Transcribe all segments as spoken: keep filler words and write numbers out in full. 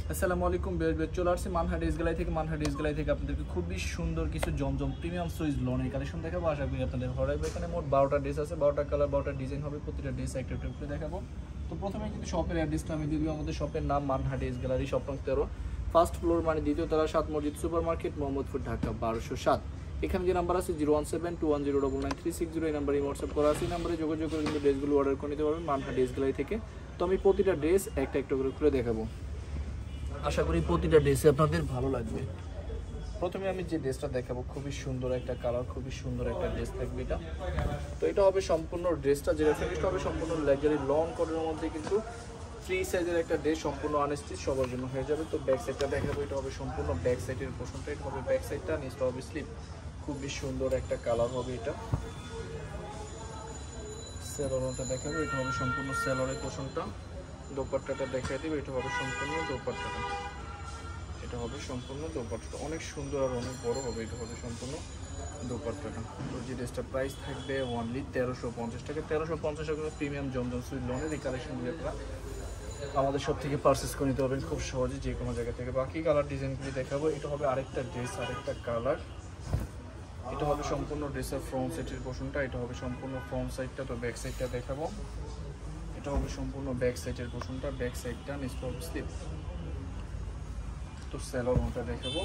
আসসালামু আলাইকুম বের চলে আসছে মানহা ড্রেস গ্যালারি থেকে মানহা ড্রেস গ্যালারি থেকে আপনাদেরকে খুবই সুন্দর কিছু জমজম প্রিমিয়াম সুইজ লনের কালেকশন দেখাবো। আশা করি আপনাদের ভালো লাগবে। এখানে মোট বারোটা ড্রেস আছে, বারোটা কালার, বারোটা ডিজাইন হবে, প্রতিটা ড্রেস একটা একটা করে দেখাবো। তো প্রথমে কিন্তু শপের অ্যাড্রেসটা আমি দিয়ে দিব। আমাদের শপের নাম মানহা ড্রেস গ্যালারি, শপ নং তেরো, ফার্স্ট ফ্লোর মানে দ্বিতীয় তলা, সাত মসজিদ সুপার মার্কেট, মোহাম্মদপুর, ঢাকা বারোশো সাত। এখানে যে নাম্বার আছে zero one seven two one zero double nine three six zero, এই নাম্বারে হোয়াটসঅ্যাপ করা আছে। এই নাম্বারে যোগাযোগ করে কিন্তু ড্রেসগুলো অর্ডার করে নিতে পারবেন মানহা ড্রেস গ্যালারি থেকে। তো আমি প্রতিটা ড্রেস একটা একটা করে খুলে দেখাবো। আশা করি প্রতিটা ড্রেসে আপনাদের ভালো লাগবে। প্রথমে আমি যে ড্রেসটা দেখাবো খুবই সুন্দর একটা কালার, খুবই সুন্দর একটা ড্রেস থাকবে এটা। তো এটা হবে সম্পূর্ণ ড্রেসটা যে ফিনিশটা হবে সম্পূর্ণ লাক্সারি লং কটনের মধ্যে, কিন্তু ফ্রি সাইজের একটা ড্রেস, সম্পূর্ণ আনস্টিচ সবার জন্য হয়ে যাবে। তো ব্যাক সাইডটা দেখাবো, এটা হবে সম্পূর্ণ ব্যাক সাইডের পোর্শনটা, এটা হবে ব্যাক সাইডটা, নিচটা হবে স্লিপ। খুবই সুন্দর একটা কালার হবে এটা। সেলরটা দেখাবো, এটা হবে সম্পূর্ণ সেলরের পোর্শনটা। দোপাট্টাটা দেখাই দেবে, এটা হবে সম্পূর্ণ দোপাট্টাটা, এটা হবে সম্পূর্ণ দোপাট্টাটা অনেক সুন্দর আর অনেক বড় হবে। এটা হবে সম্পূর্ণ দোপাট্টাটা। তো যে ড্রেসটার প্রাইস থাকবে অনলি তেরোশো পঞ্চাশ টাকা। তেরোশো পঞ্চাশ টাকা প্রিমিয়াম জমজম সুইট লনের এই কালেকশনগুলি আপনারা আমাদের সব থেকে পারচেস করে নিতে পারবেন খুব সহজে যে কোনো জায়গা থেকে। বাকি কালার ডিজাইনগুলি দেখাবো। এটা হবে আরেকটা ড্রেস, আরেকটা কালার। এটা হবে সম্পূর্ণ ড্রেসের ফ্রন্ট সাইডের পোর্শনটা, এটা হবে সম্পূর্ণ ফ্রন্ট সাইডটা। তো ব্যাক সাইডটা দেখাবো, এটা হবে সম্পূর্ণ ব্যাক সাইডের পোর্শনটা, ব্যাক সাইডটা নিচটা হবে স্লিপ। তো সেলরটা দেখাবো,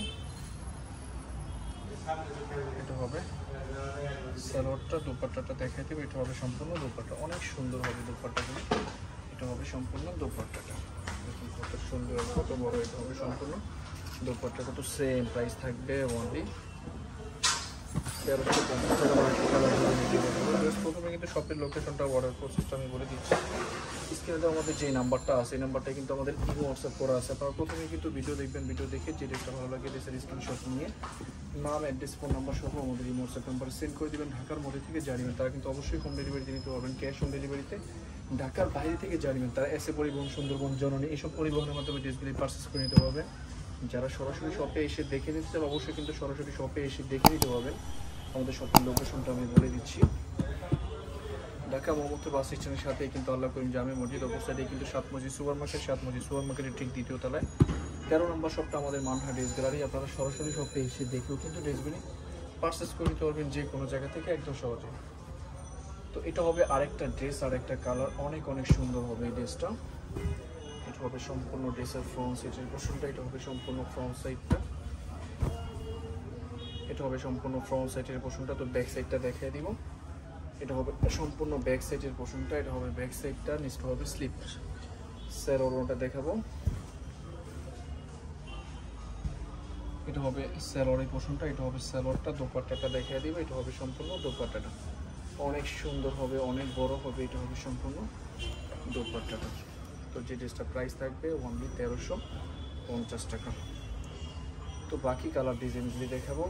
এটা হবে সেলরটা। দোপাট্টাটা দেখাই দেবে, এটা হবে সম্পূর্ণ দোপাট্টা, অনেক সুন্দর হবে দোপাট্টাগুলো। এটা হবে সম্পূর্ণ দোপাট্টাটা, দেখুন কত সুন্দর, কত বড়। এটা হবে সম্পূর্ণ দোপাট্টাটা। তো সেম প্রাইস থাকবে অনলি তেরোশো পঞ্চাশ টাকা। প্রথমে কিন্তু শপের লোকেশনটা অর্ডার প্রসেসটা আমি বলে দিচ্ছি। স্ক্রিনে আমাদের যে নাম্বারটা আছে, এই নাম্বারটা কিন্তু আমাদের ইমো হোয়াটসঅ্যাপ করা আছে। আপনারা প্রথমে কিন্তু ভিডিও দেখবেন, ভিডিও দেখে যে ড্রেসটা ভালো লাগে ড্রেসের স্ক্রিনশট নিয়ে নাম, অ্যাড্রেস, ফোন নাম্বার সহ আমাদের ইমো হোয়াটসঅ্যাপ নাম্বারে সেন্ড করে দেবেন। ঢাকার মধ্যে থেকে জানিবেন তারা কিন্তু অবশ্যই হোম ডেলিভারি নিতে পারবেন, ক্যাশ অন ডেলিভারিতে। ঢাকার বাইরে থেকে জানিবেন তারা এসে পরিবহন, সুন্দরবন, জননী এইসব পরিবহনের মাধ্যমে ড্রেসগুলি পারচেস করে নিতে পারবেন। যারা সরাসরি শপে এসে দেখে নিতে চান অবশ্যই কিন্তু সরাসরি শপে এসে দেখে নিতে পারবেন। আমাদের শপের লোকেশনটা আমি বলে দিচ্ছি। ঢাকা মোহাম্মদপুর বাস স্ট্যান্ডের সাথে কিন্তু আল্লাহ করিম জামে মসজিদ অবস্থাতে কিন্তু সাত মসজিদ সুপার মার্কেট, সাত মসজিদ সুপার মার্কেটের ঠিক দ্বিতীয় তলায় তেরো নম্বর শপটা আমাদের মানহা ড্রেস গ্যালারি। আপনারা সরাসরি শপে এসে দেখেও কিন্তু ড্রেসগুলি পারচেস করে নিতে পারবেন যে কোনো জায়গা থেকে একদম সহজে। তো এটা হবে আরেকটা ড্রেস, আরেকটা কালার, অনেক অনেক সুন্দর হবে এই ড্রেসটা। এটা হবে সম্পূর্ণ ড্রেসের ফ্রন্ট সাইডের পোর্শনটা, এটা হবে সম্পূর্ণ ফ্রন্ট সাইডটা, এটা হবে সম্পূর্ণ ফ্রন্ট সাইডের পোর্শনটা। তো ব্যাক সাইডটা দেখিয়ে দিব, এটা হবে সম্পূর্ণ ব্যাক সাইডের পোর্শনটা, এটা হবে ব্যাক সাইডটা, নিচটা হবে স্লিপ। সেলরটা দেখাবো, এটা হবে সেলরের পোর্শনটা, এটা হবে সেলরটা। দোপাট্টাটা দেখিয়ে দিব, এটা হবে সম্পূর্ণ দোপাট্টাটা, অনেক সুন্দর হবে, অনেক বড় হবে। এটা হবে সম্পূর্ণ দোপাট্টাটা। তো যে ড্রেসটা প্রাইস থাকবে অনলি তেরোশো পঞ্চাশ টাকা। তো বাকি কালার ডিজাইনগুলি দেখাবো।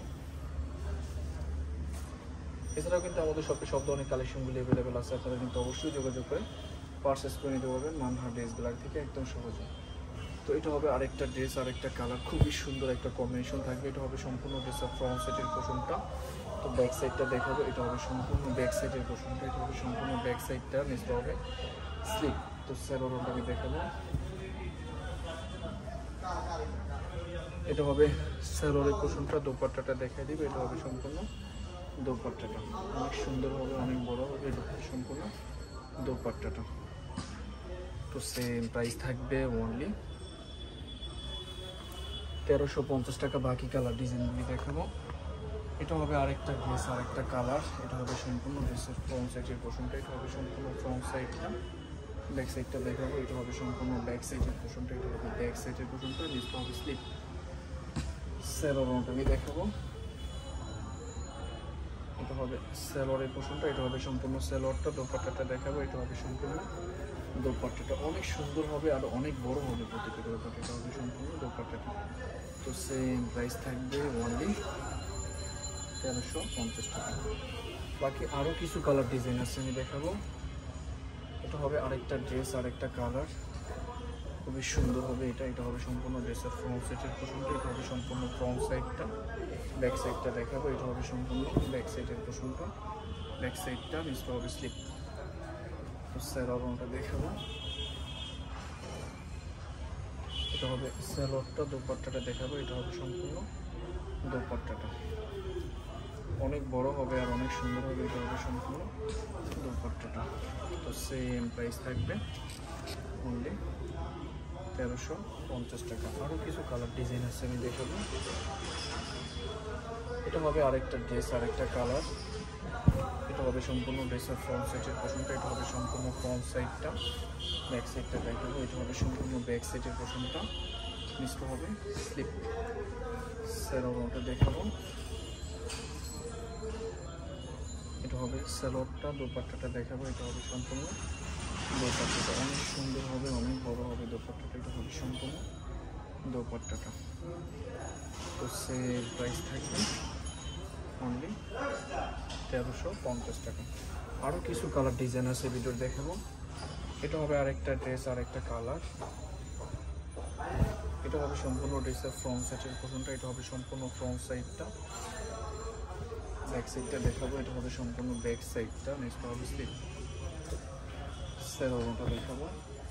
এছাড়াও কিন্তু আমাদের শপে সব ধরনের কালেকশনগুলি অ্যাভেলেবেল আছে। আপনারা কিন্তু অবশ্যই যোগাযোগ করে পারচেস করে নিতে পারবেন মানহা ড্রেস গ্যালারি থেকে একদম সহজে। তো এটা হবে আরেকটা ড্রেস, আরেকটা কালার, খুবই সুন্দর একটা কম্বিনেশন থাকবে। এটা হবে সম্পূর্ণ ড্রেসের ফ্রন্ট সাইডের পোর্শনটা। তো ব্যাক সাইডটা দেখাবো, এটা হবে সম্পূর্ণ ব্যাক সাইডের পোর্শনটা, এটা হবে সম্পূর্ণ ব্যাক সাইডটা, নিচটা হবে স্লিপ। তো সেলরটা আমি দেখাবো, এটা হবে সেলরের পোর্শনটা। দোপাট্টাটা দেখাই দিবে, এটা হবে সম্পূর্ণ দোপাট্টাটা, অনেক সুন্দর হবে, অনেক বড় হবে। এটা হবে সম্পূর্ণ দোপাট্টাটা। তো সেম প্রাইস থাকবে অনলি তেরোশো পঞ্চাশ টাকা। বাকি কালার ডিজাইনগুলি দেখাবো। এটা হবে আরেকটা ড্রেস, আরেকটা কালার, এটা হবে সম্পূর্ণ ড্রেসের ফ্রন্ট সাইডের পোর্শনটা, এটা হবে সম্পূর্ণ ফ্রন্ট সাইডটা। ব্যাক সাইডটা দেখাবো, এটা হবে সম্পূর্ণ ব্যাক সাইডের পোর্শনটা, এটা হবে ব্যাক সাইডের পোর্শনটা, নিচটা হবে স্লিপ। সেলরটা আমি দেখাবো, এটা হবে সেলরের পোর্শনটা, এটা হবে সম্পূর্ণ সেলরটা। দোপাট্টাটা দেখাবো, এটা হবে সম্পূর্ণ দোপাট্টাটা, অনেক সুন্দর হবে আর অনেক বড় হবে প্রতিটা দোপাট্টা। এটা হবে সম্পূর্ণ দোপাট্টাটা। তো সেম প্রাইস থাকবে অনলি তেরোশো পঞ্চাশ টাকা। বাকি আরও কিছু কালার ডিজাইন আছে আমি দেখাবো। এটা হবে আরেকটা ড্রেস, আরেকটা কালার, খুবই সুন্দর হবে এটা। এটা হবে সম্পূর্ণ ড্রেসের ফ্রন্ট সাইডের পোর্শনটা, এটা হবে সম্পূর্ণ ফ্রন্ট সাইডটা। ব্যাক সাইডটা দেখাবো, এটা হবে সম্পূর্ণ ব্যাক সাইডের পোর্শনটা, ব্যাক সাইডটা, নিচটা হবে স্লিপ। তো সেলরটা দেখাবো, এটা এটা হবে সালোয়ারটা, দুপাট্টাটা দেখাবো, এটা হবে সম্পূর্ণ দুপাট্টাটা। অনেক বড় হবে আর অনেক সুন্দর হবে, এটা হবে সম্পূর্ণ দুপাট্টাটা। তো সেম প্রাইস থাকবে অনলি তেরোশো পঞ্চাশ টাকা। আরও কিছু কালার ডিজাইন আছে আমি দেখাবো। এটা হবে আরেকটা ড্রেস, আরেকটা কালার। এটা হবে সম্পূর্ণ ড্রেসের ফ্রন্ট সাইডের পোর্শনটা, এটা হবে সম্পূর্ণ ফ্রন্ট সাইডটা, ব্যাক সাইডটা দেখাবো, এটা হবে সম্পূর্ণ ব্যাক সাইডের পোর্শনটা, নিচটা হবে স্লিপ সেলোয়ারটা দেখাবো। এটা হবে সেলোয়ারটা, দুপাট্টাটা দেখাবো, এটা হবে সম্পূর্ণ দুপাট্টাটা। অনেক সুন্দর হবে, অনেক বড় হবে দুপাট্টাটা, এটা হবে সম্পূর্ণ দুপাট্টাটা। তো সেম প্রাইস থাকবে অনলি তেরোশো পঞ্চাশ টাকা। আরও কিছু কালার ডিজাইন আছে ভিডিও দেখাবো। এটা হবে আরেকটা ড্রেস, আরেকটা কালার। এটা হবে সম্পূর্ণ ড্রেসের ফ্রন্ট সাইডের পোর্শনটা, এটা হবে সম্পূর্ণ ফ্রন্ট সাইডটা, ব্যাক সাইডটা দেখাবো, এটা হবে সম্পূর্ণ ব্যাক সাইডটা, নেক্সট হবে স্লিপ সেলোয়ারটা দেখাবো।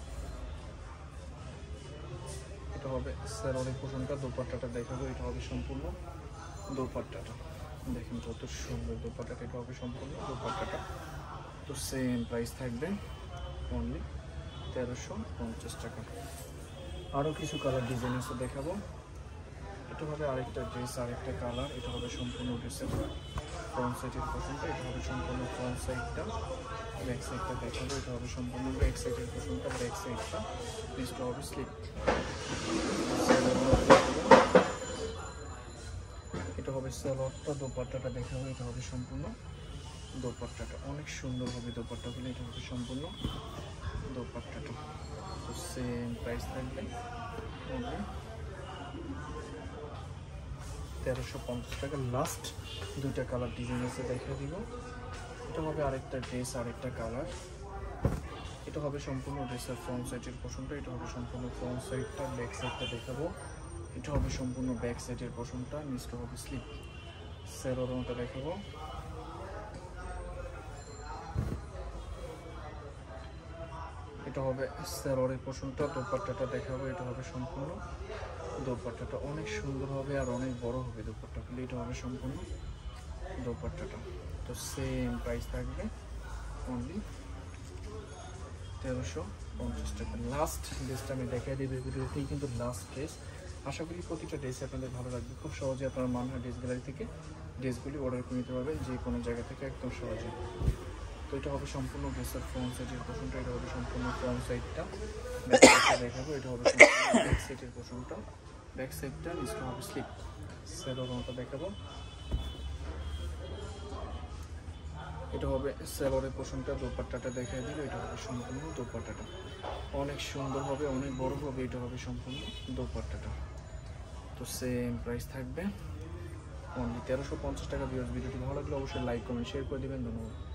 এটা হবে সেলোয়ারের পোর্শনটা, দুপাট্টাটা দেখাবো, এটা হবে সম্পূর্ণ দুপাট্টাটা। দেখেন কত সুন্দর দুপাট্টাটা, এটা হবে সম্পূর্ণ দুপাট্টাটা। তো সেম প্রাইস থাকবে অনলি তেরোশো পঞ্চাশ টাকা। আরও কিছু কালার ডিজাইন আছে দেখাবো। এটা হবে আরেকটা ড্রেস, আরেকটা কালার। এটা হবে সম্পূর্ণ ড্রেসের ফ্রন্ট সাইডের পোর্শনটা, এটা হবে সম্পূর্ণ ফ্রন্ট সাইডটা, ব্যাক সাইডটা দেখাবো, এটা হবে সম্পূর্ণ ব্যাক সাইডের পোর্শনটা, ব্যাক সাইডটা, নেক্সট হবে স্লিপ। এটা হবে সালোয়ারটা, দুপাট্টাটা দেখাবো, এটা হবে সম্পূর্ণ দুপাট্টাটা। অনেক সুন্দর হবে দুপাট্টাগুলো, এটা হবে সম্পূর্ণ দুপাট্টাটা। তো সেম প্রাইস থাকবে অনলি তেরোশো পঞ্চাশ টাকা। লাস্ট দুইটা কালার ডিজাইন আছে দেখা দিব। এটা হবে আরেকটা ড্রেস, আরেকটা কালার। এটা হবে সম্পূর্ণ ড্রেসের ফ্রন্ট সাইডের পোর্শনটা, এটা হবে সম্পূর্ণ ফ্রন্ট সাইডটা, ব্যাক সাইডটা দেখাবো, এটা হবে সম্পূর্ণ ব্যাক সাইডের পোর্শনটা, নিচটা হবে স্লিপ সেলোয়ারটা দেখাবো। এটা হবে সেলোয়ারের পোর্শনটা, দুপাট্টাটা দেখাবো, এটা হবে সম্পূর্ণ দুপাট্টাটা। অনেক সুন্দর হবে আর অনেক বড় হবে দুপাট্টাগুলো, এটা হবে সম্পূর্ণ দুপাট্টাটা। তো সেম প্রাইস থাকবে অনলি তেরোশো পঞ্চাশ টাকা। লাস্ট ড্রেসটা আমি দেখাই দিই ভিডিওতেই, কিন্তু লাস্ট ড্রেস। আশা করি প্রতিটা ড্রেস আপনাদের ভালো লাগবে। খুব সহজে আপনারা মানহা ড্রেস গ্যালারি থেকে ড্রেসগুলি অর্ডার করে নিতে পারবেন যে কোনো জায়গা থেকে একদম সহজে। তো এটা হবে সম্পূর্ণ ড্রেসের ফ্রন্ট সাইডের পোর্শনটা, এটা হবে সম্পূর্ণ ফ্রন্ট সাইডটা, ব্যাক সাইডটা দেখাবো, এটা হবে সম্পূর্ণ ব্যাক সাইডের পোর্শনটা, ব্যাক সাইডটা, নিচটা হবে স্লিপ সেলোয়ারটা দেখাবো। এটা হবে সেলোয়ারের পোর্শনটা, দুপাট্টাটা দেখাই দিল, এটা হবে সম্পূর্ণ দুপাট্টাটা। অনেক সুন্দর হবে, অনেক বড় হবে, এটা হবে সম্পূর্ণ দুপাট্টাটা। তো সেম প্রাইস থাকবে অনলি তেরোশো পঞ্চাশ টাকা। ভিডিওটি ভালো লাগলে অবশ্যই লাইক কমেন্ট শেয়ার করে দেবেন। ধন্যবাদ।